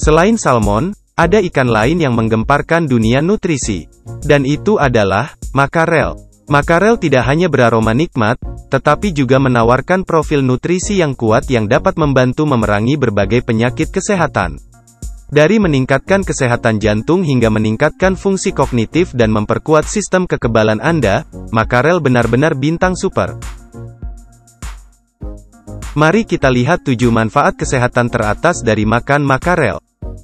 Selain salmon, ada ikan lain yang menggemparkan dunia nutrisi. Dan itu adalah makarel. Makarel tidak hanya beraroma nikmat, tetapi juga menawarkan profil nutrisi yang kuat yang dapat membantu memerangi berbagai penyakit kesehatan. Dari meningkatkan kesehatan jantung hingga meningkatkan fungsi kognitif dan memperkuat sistem kekebalan Anda, makarel benar-benar bintang super. Mari kita lihat 7 manfaat kesehatan teratas dari makan makarel.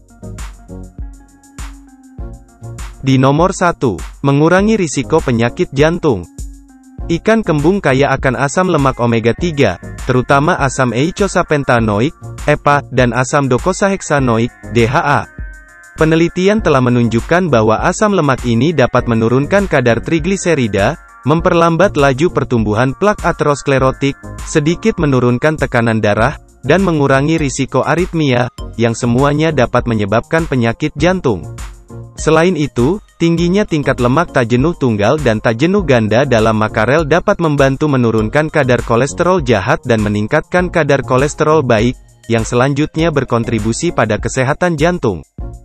Di nomor 1, mengurangi risiko penyakit jantung. Ikan kembung kaya akan asam lemak omega 3, terutama asam eicosapentaenoik, EPA, dan asam docosahexaenoik, DHA. Penelitian telah menunjukkan bahwa asam lemak ini dapat menurunkan kadar trigliserida, memperlambat laju pertumbuhan plak aterosklerotik, sedikit menurunkan tekanan darah, dan mengurangi risiko aritmia, yang semuanya dapat menyebabkan penyakit jantung. Selain itu, tingginya tingkat lemak tak jenuh tunggal dan tak jenuh ganda dalam makarel dapat membantu menurunkan kadar kolesterol jahat dan meningkatkan kadar kolesterol baik, yang selanjutnya berkontribusi pada kesehatan jantung.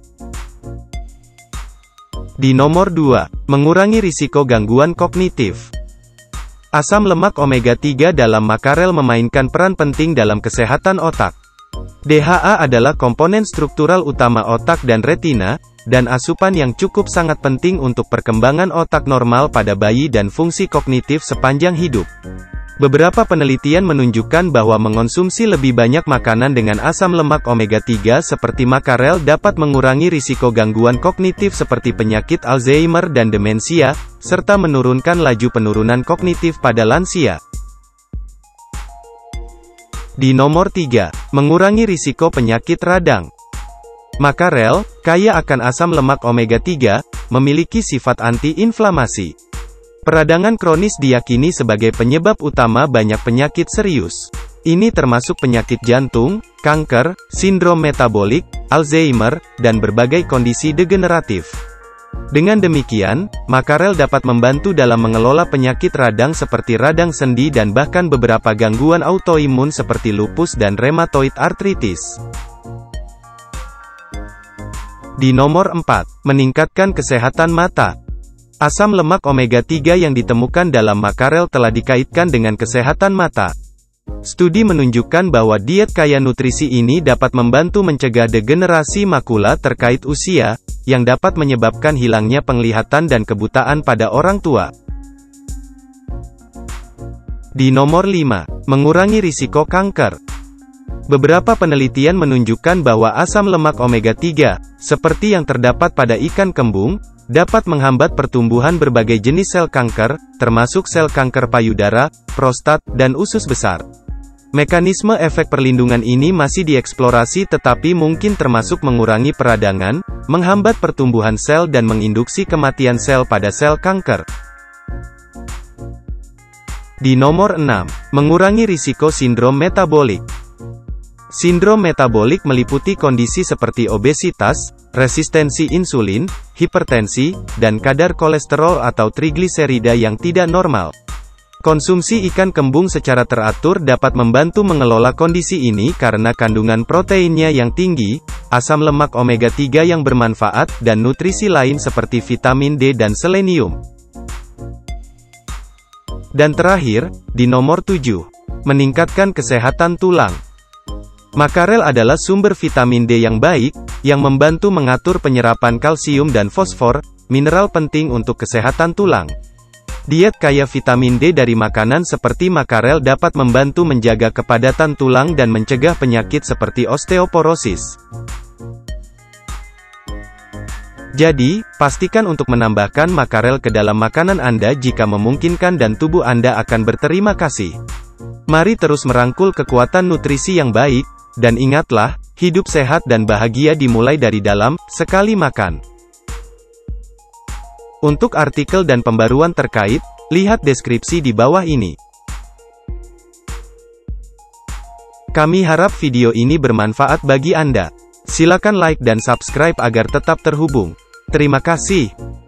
Di nomor 2, mengurangi risiko gangguan kognitif. Asam lemak omega 3 dalam makarel memainkan peran penting dalam kesehatan otak. DHA adalah komponen struktural utama otak dan retina, dan asupan yang cukup sangat penting untuk perkembangan otak normal pada bayi dan fungsi kognitif sepanjang hidup. Beberapa penelitian menunjukkan bahwa mengonsumsi lebih banyak makanan dengan asam lemak omega 3 seperti makarel dapat mengurangi risiko gangguan kognitif seperti penyakit Alzheimer dan demensia, serta menurunkan laju penurunan kognitif pada lansia. Di nomor 3, mengurangi risiko penyakit radang. Makarel, kaya akan asam lemak omega 3, memiliki sifat anti-inflamasi. Peradangan kronis diyakini sebagai penyebab utama banyak penyakit serius. Ini termasuk penyakit jantung, kanker, sindrom metabolik, Alzheimer, dan berbagai kondisi degeneratif. Dengan demikian, makarel dapat membantu dalam mengelola penyakit radang seperti radang sendi dan bahkan beberapa gangguan autoimun seperti lupus dan rheumatoid arthritis. Di nomor 4, meningkatkan kesehatan mata. Asam lemak omega 3 yang ditemukan dalam makarel telah dikaitkan dengan kesehatan mata. Studi menunjukkan bahwa diet kaya nutrisi ini dapat membantu mencegah degenerasi makula terkait usia, yang dapat menyebabkan hilangnya penglihatan dan kebutaan pada orang tua. Di nomor 5, mengurangi risiko kanker. Beberapa penelitian menunjukkan bahwa asam lemak omega 3, seperti yang terdapat pada ikan kembung, dapat menghambat pertumbuhan berbagai jenis sel kanker, termasuk sel kanker payudara, prostat, dan usus besar. Mekanisme efek perlindungan ini masih dieksplorasi tetapi mungkin termasuk mengurangi peradangan, menghambat pertumbuhan sel dan menginduksi kematian sel pada sel kanker. Di nomor 6, mengurangi risiko sindrom metabolik. Sindrom metabolik meliputi kondisi seperti obesitas, resistensi insulin, hipertensi, dan kadar kolesterol atau trigliserida yang tidak normal. Konsumsi ikan kembung secara teratur dapat membantu mengelola kondisi ini karena kandungan proteinnya yang tinggi, asam lemak omega 3 yang bermanfaat, dan nutrisi lain seperti vitamin D dan selenium. Dan terakhir, di nomor 7, meningkatkan kesehatan tulang. Makarel adalah sumber vitamin D yang baik, yang membantu mengatur penyerapan kalsium dan fosfor, mineral penting untuk kesehatan tulang. Diet kaya vitamin D dari makanan seperti makarel dapat membantu menjaga kepadatan tulang dan mencegah penyakit seperti osteoporosis. Jadi, pastikan untuk menambahkan makarel ke dalam makanan Anda jika memungkinkan dan tubuh Anda akan berterima kasih. Mari terus merangkul kekuatan nutrisi yang baik, dan ingatlah, hidup sehat dan bahagia dimulai dari dalam, sekali makan. Untuk artikel dan pembaruan terkait, lihat deskripsi di bawah ini. Kami harap video ini bermanfaat bagi Anda. Silakan like dan subscribe agar tetap terhubung. Terima kasih.